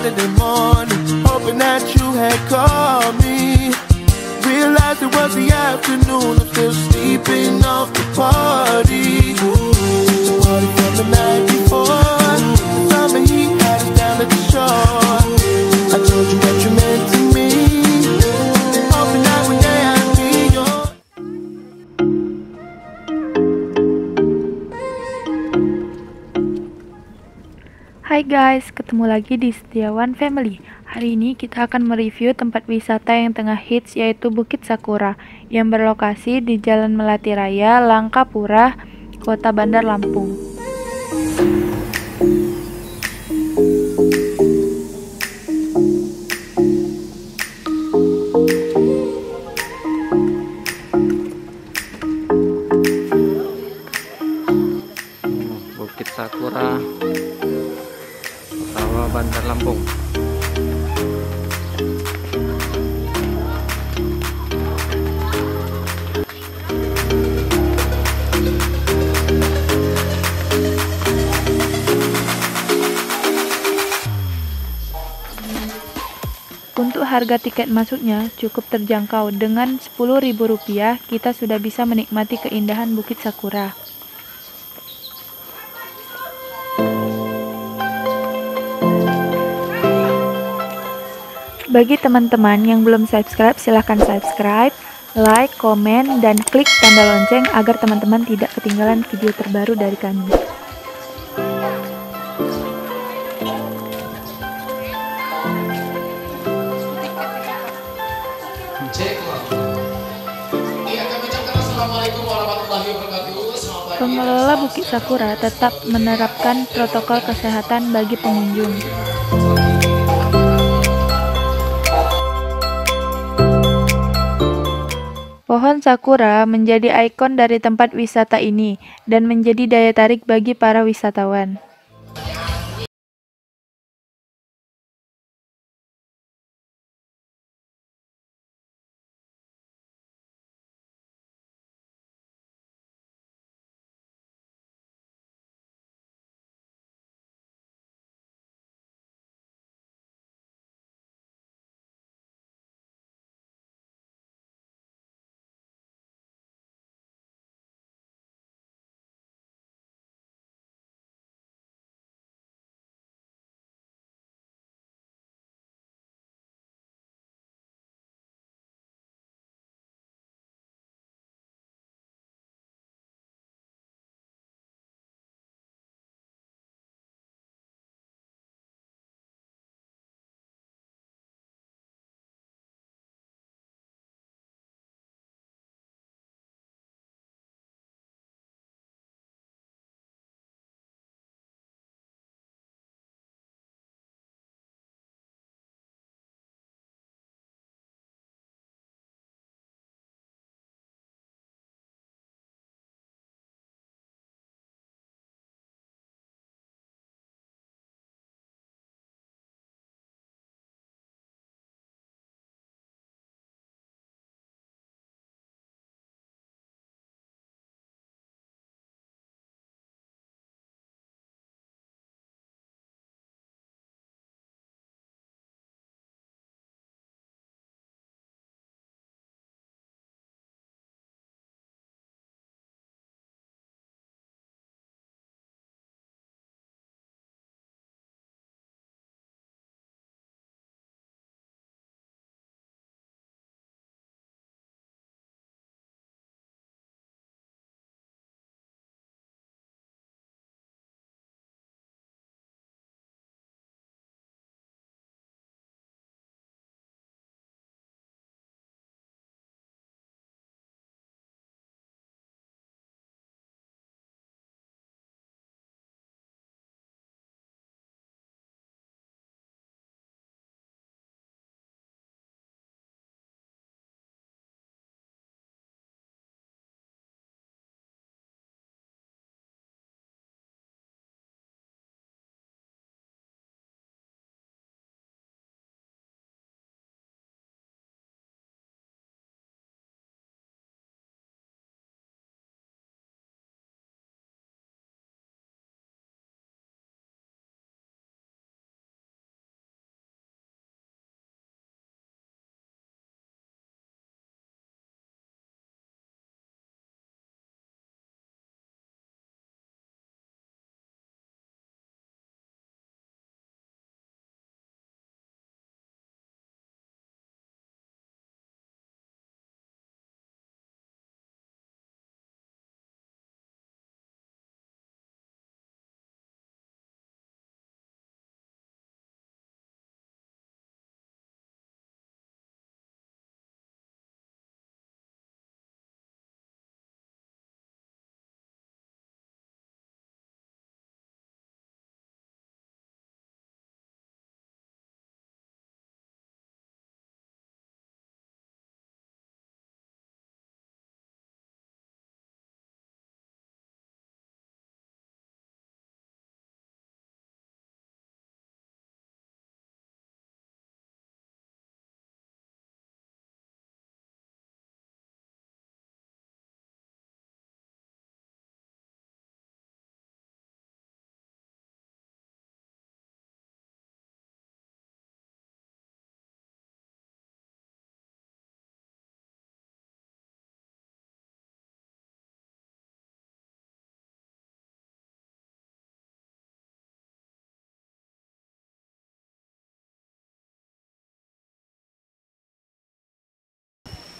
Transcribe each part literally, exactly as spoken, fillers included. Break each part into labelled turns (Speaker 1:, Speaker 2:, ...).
Speaker 1: Saturday morning, hoping that you had called me. Realized it was the afternoon, I'm still sleeping off the party. The party from the night before, the summer heat had us down at the shore. I told you what you meant to me, hoping that one day I'd be yours.
Speaker 2: Hai guys, ketemu lagi di Setiawan Family. Hari ini kita akan mereview tempat wisata yang tengah hits, yaitu Bukit Sakura yang berlokasi di Jalan Melati Raya, Langkapura, Kota Bandar Lampung.
Speaker 3: Bukit Sakura, Kota Bandar Lampung.
Speaker 2: Untuk harga tiket masuknya cukup terjangkau. Dengan sepuluh ribu rupiah kita sudah bisa menikmati keindahan Bukit Sakura. Bagi teman-teman yang belum subscribe, silahkan subscribe, like, komen, dan klik tanda lonceng agar teman-teman tidak ketinggalan video terbaru dari kami. Pengelola Bukit Sakura tetap menerapkan protokol kesehatan bagi pengunjung. Pohon sakura menjadi ikon dari tempat wisata ini dan menjadi daya tarik bagi para wisatawan.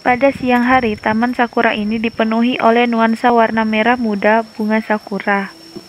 Speaker 2: Pada siang hari, Taman Sakura ini dipenuhi oleh nuansa warna merah muda bunga sakura.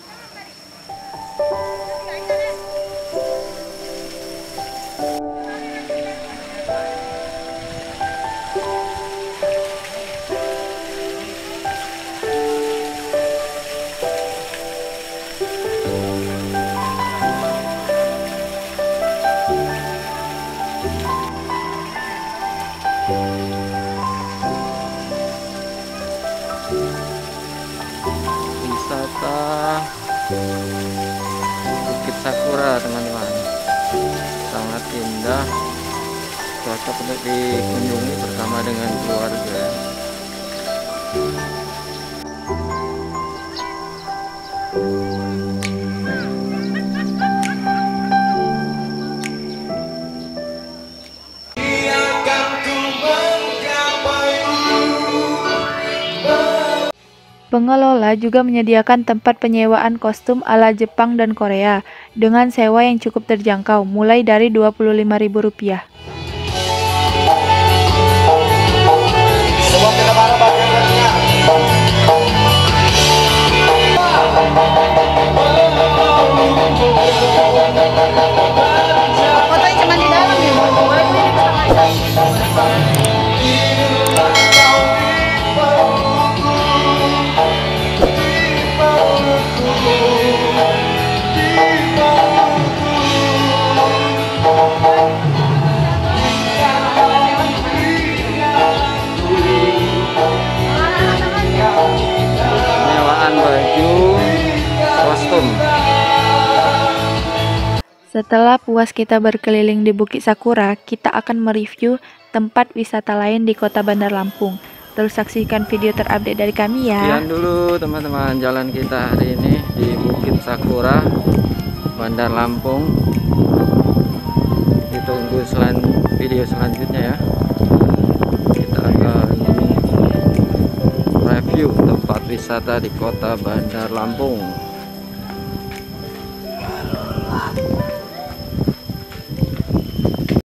Speaker 3: Wisata Bukit Sakura, teman-teman, sangat indah, cocok untuk dikunjungi bersama dengan keluarga.
Speaker 2: Pengelola juga menyediakan tempat penyewaan kostum ala Jepang dan Korea dengan sewa yang cukup terjangkau, mulai dari dua puluh lima ribu rupiah.
Speaker 4: Fotonya cuma di dalam ya,
Speaker 3: Penyewaan baju kostum.
Speaker 2: Setelah puas kita berkeliling di Bukit Sakura, kita akan mereview tempat wisata lain di Kota Bandar Lampung. Terus saksikan video terupdate dari kami ya.
Speaker 3: Sekian dulu teman-teman jalan kita hari ini di Bukit Sakura, Bandar Lampung. Ditunggu selan video selanjutnya ya. Kita akan review tempat wisata di Kota Bandar Lampung.